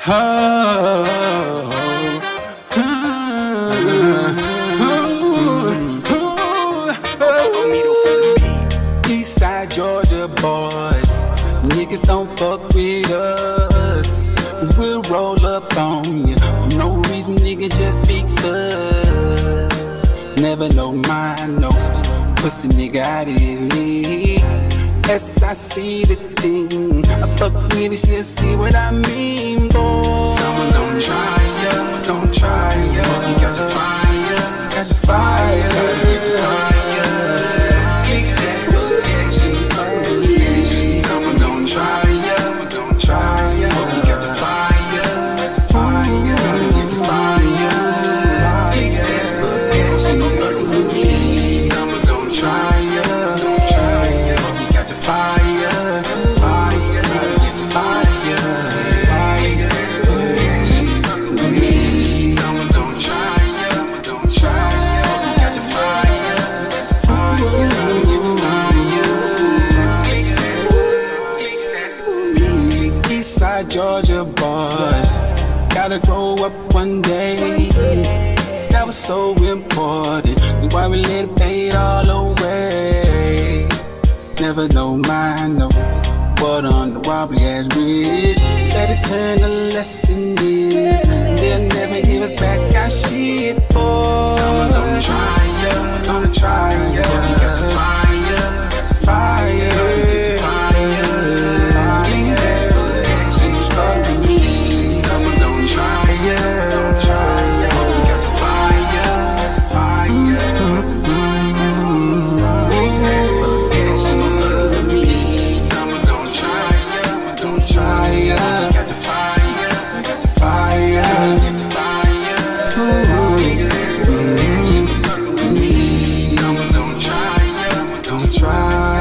Eastside Georgia boys, niggas don't fuck with us, 'cause we'll roll up on you for no reason, nigga, just because. Never know mine, no pussy nigga out is me. As I see the team, I fuck with it, she'll see what I mean, boy. Someone don't try ya, don't try ya. You got the fire, got the fire, get the fire. Kick that location, someone don't try ya, don't try ya. You got the fire, fire, get the fire. Kick that location, someone don't try ya. Fire, fire, get the fire, fire, someone don't try ya, don't try ya, got the fire, fire, get the fire. Eastside Georgia boys, gotta grow up one day. That was so important, why we let it fade all away. Never know mine, no. What on the wobbly ass bridge? Better turn the lesson is. They'll never give us back our shit, boy. Someone don't try ya, gonna try ya. You got the fire, fire, fire. Bring that action, start with me. Someone don't try ya, don't try ya. You got the fire, fire. Try ya, got the fire, fire, get the fire. Someone don't try ya, don't try.